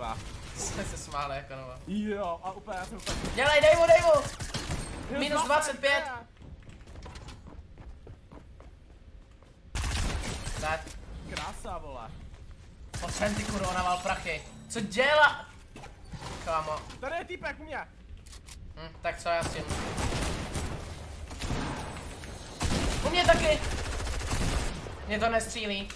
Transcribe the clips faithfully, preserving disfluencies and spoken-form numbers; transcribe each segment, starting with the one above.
kurva. Jsme se smáli jako nova. Jo, a úplně, já jsem úplně... Dělej, dej mu, dej mu! Minus dvacet pět. Tak. Krása, vole. Pocenty kurva, naval prachy. Co dělá? Kámo. Tady je týpek u mě. Hm, tak co já s tím? U mě taky. Mě to nestřílí.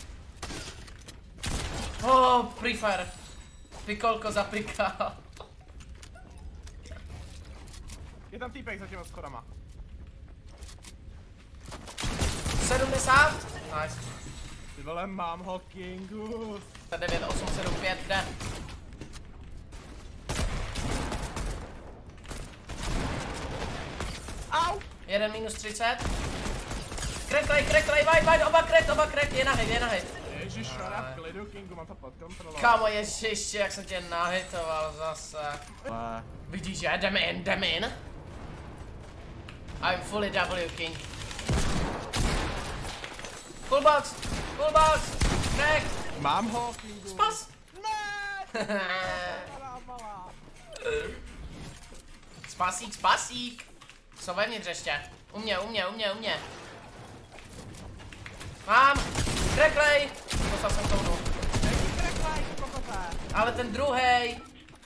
Oh, Free Fire. Pikolko zapikal. Je tam týpek za těma schodama. sedmdesát. Nice. Ty vole, mám ho, Kingu. devět, osm, sedm, pět, jde. Au! Jeden minus třicet. Kreklej, kreklej, vajd, vajd, oba krek, oba krek, je na hit, je na hit. Ježiš, šora v klidu, Kingu, mám to pod kontrolou. Kámo, ježiš, jak jsem tě nahitoval zase. Uh. Vidíš, že? Jdeme in, jdeme in. I'm fully W King. Full box, full box, crack. Mám ho, Kingu. Spas. Ne! Spasík, spasík. Co vevnitř ještě? U mě, u mě, u mě, u mě. Mám! Kreklej! Dostal jsem tounu. Ale ten druhej.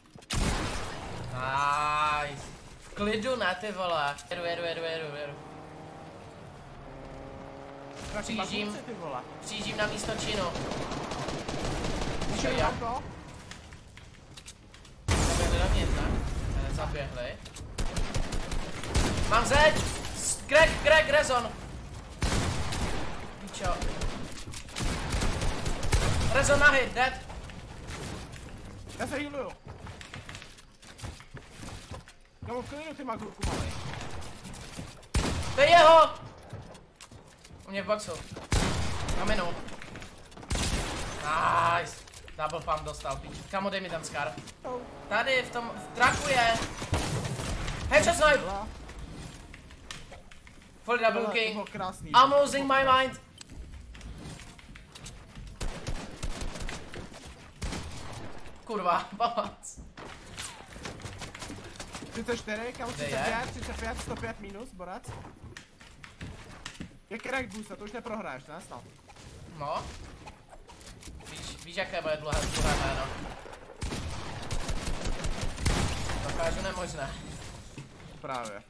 Nice. V klidu ne, ty vole. Jedu, jedu, jedu, jedu, jedu. Přijíždím. Přijíždím na místo činu. Zaběhli dovnitř, ne? Ne, zaběhli. Mám zeď! Crack, crack, rezon! Pičo. Rezon na hit, dead! Já se healuju. Kámo, v klidu ty magurku malej. To je jeho! U mě v boxu. Na minu. Nice. Double pump dostal, pič. Kamo, dej mi ten scar. Tady v tom, v traku je. Headshot snipe! Full double king. I'm losing my mind. Kurva, pomoc. třicet čtyři, kam třicet pět, třicet pět, sto pět minus, borec. Je crack boosta, to už neprohraješ, ne snad? No. Víš, víš jaké bude dlouhé druhé jméno. Dokážu nemožné. Právě.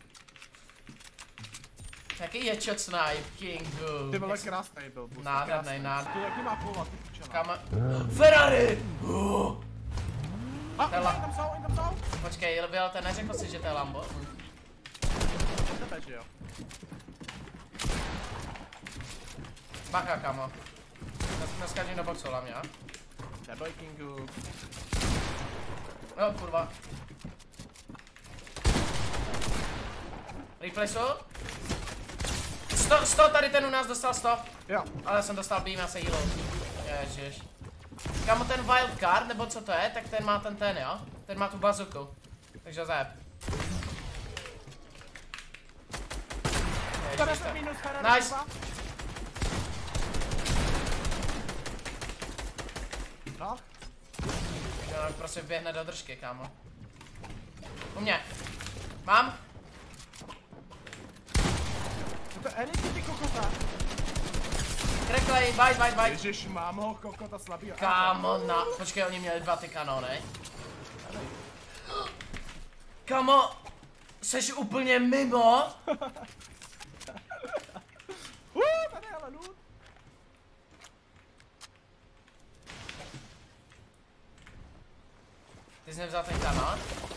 Jaký je shot snipe, Kingu? Ty vole, krásnej byl boost. Nádhernej, nádhernej. Ty jaký má půl, ty pičana. Kam... Ferrari! Uh. A, oni tam jsou, oni tam jsou. Počkej, byl ten, neřekl si, že to je Lambo? Tebe, že jo. Bacha, kamo. Neskažím do boxu, hlavně, a? Neboj, Kingu. No, kurva. Replayu? sto, sto, tady ten u nás dostal sto. Jo. Ale jsem dostal beam, já se healou. Ježiš. Kamo, ten wildcard, nebo co to je, tak ten má ten ten, jo? Ten má tu bazuku. Takže ho zajeb. Nice. No. Jo, prostě běhne do držky, kámo. U mě. Mám? To je Erik, ty kokota. Kreklej, bajt, bajt, bajt. Ježiš, mám ho, kokota slabý. Kámo, na... Počkej, oni měli dva ty kanony. Kámo, seš úplně mimo. Uh, tady je ale loot. Ty jsi nevzal ten kanon?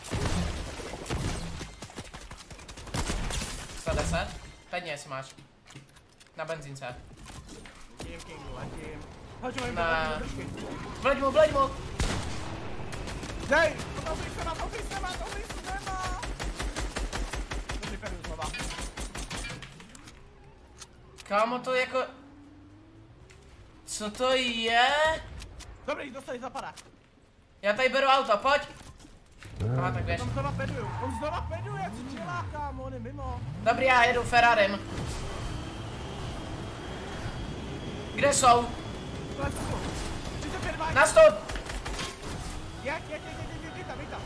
sto deset? Pěkně, jestli máš. Na benzínce. Letím, Kingu, letím. Hoď ho jim Ne. do držky. Vleď mu, vleď mu! Dej! Dobrý se má, dobrý se má, dobrý se má! Dobrý peru znova. Kámo, to jako... Co to je? Dobrý, dostali zapadá. Já tady beru auto, pojď! Aha, tak běž. On znova peduju, on znova peduje, co dělá, kámo, on je mimo. Dobrý, já jedu Ferrarim. Kde jsou? třicet pět, Nastup! Jak, jak, jak, jak, jak, jak, tam, jak tam.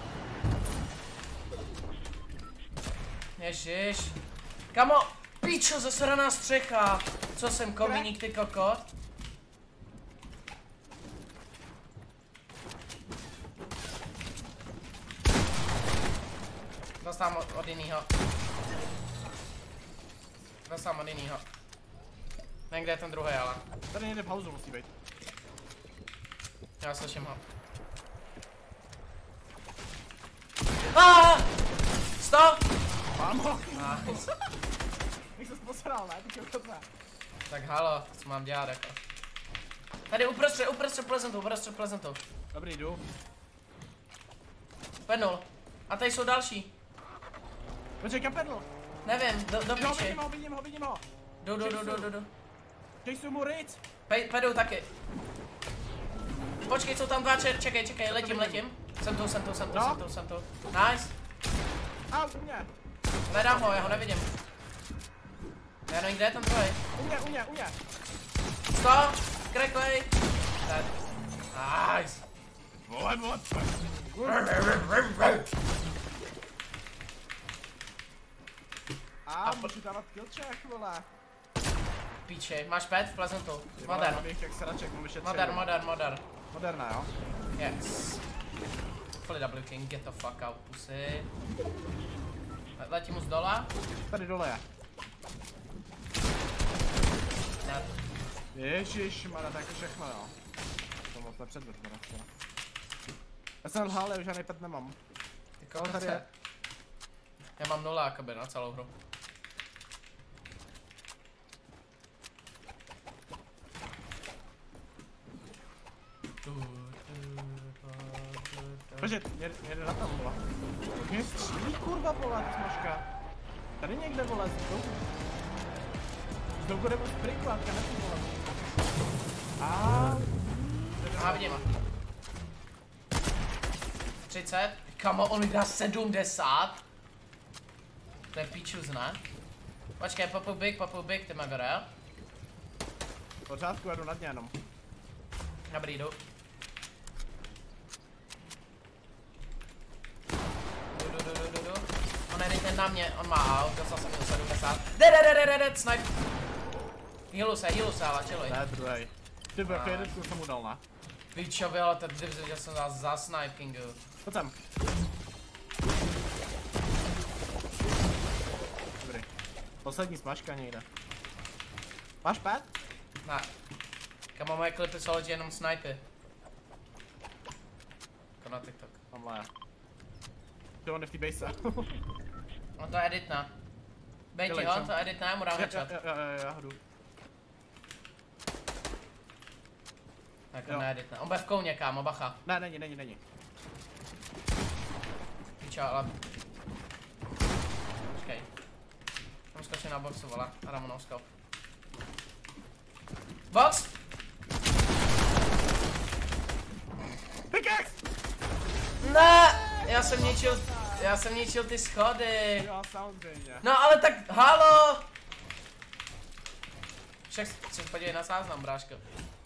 Ježiš. Kamo, pičo, zasraná střecha. Co jsem, komíník, ty kokot? Dostám od, od jinýho. Dostám od jinýho. Nevím, kde je ten druhý, ale. Tady někde v hauzu musí být. Já slyším ho. Aaaa! Stop! Mám ho! Nice. Bych se posral, ne? Ty kokot ne. Tak halo, co mám dělat jako? Tady uprostřed, uprostřed plezentu, uprostřed plezentu. Dobrý, jdu. Pednul. A tady jsou další. Počkej, kam pedl? Nevím, do, do Jo, píči. vidím ho, vidím ho, vidím ho. Jdu, jdu, jdu, jdu, jdu, jdu. Chaseu mu Ritz. Pe, pedu taky. Počkej, jsou tam dva, čer, čekej, čekej, letím, letím. Jsem tu, jsem tu, jsem tu, No. jsem tu, jsem tu. Nice. Au, u mě. Hledám ho, já ho nevidím. Já nevím, kde je ten druhý. U mě, u mě, u mě. Stop! Kreklej! Dead. Nice. Vole, vole. A můžu dávat killcheck, vole. Píče, máš pet v plezentu. Modern. Modern. Jak sraček, mám ještě tři. Modern, modern, modern. Moderna, jo? Yes. Fully W King, get the fuck out, pussy. Letím mu z dola. Tady dole je. Ne. Ježišmarja, tak všechno, jo. To moc nepředvěd, teda včera. Já jsem lhal, já už žádný pet nemám. Ty Ale tady je. Já mám nula jakoby na celou hru. Počkej, jede na tam, vole. Mě střílí, kurva, vole, ta smažka. Tady někde, vole, zdouk. Zdouk nebo sprinklátka, ne ty, vole. A. A vidím. třicet. Kamo, on mi dá sedmdesát. To je píčus, ne? Počkej, popu big, popu big, ty magore, jo? V pořádku, jedu nad ně jenom. Dobrý, jdu. Jdu, jdu, jdu, jdu, jdu. On je ten na mě, on má aut, dostal jsem mu sedmdesát. Dead, dead, dead, dead, dead, snipe. Healu se, healu se, ale chilluj. Ne, druhej. Ty byl, jako jednu jsem mu dal, ne? Pičovi, ale ten div, že jsem za, za snipingu. Pojď sem. Dobrý. Poslední smažka někde. Máš pet? Ne. Kamo, moje klipy jsou hodně jenom snipy. Jako na TikTok. Tamhle je. Ty on je v té base. On to editná. Bejti Dělej, ho, co? to editná, mu dám Jo, headshot. jo, jo, jo, já jdu. Tak Jo. on needitná. On bude v kouně, kámo, bacha. Ne, není, není, není. Pičo, ale... Počkej. Tam skočím na boxu, vole, a dám mu no-scope. Box! Pickaxe! Ne! Já jsem ničil, já jsem ničil ty schody. Jo, samozřejmě. No ale tak, halo! Však se podívej na záznam, bráško.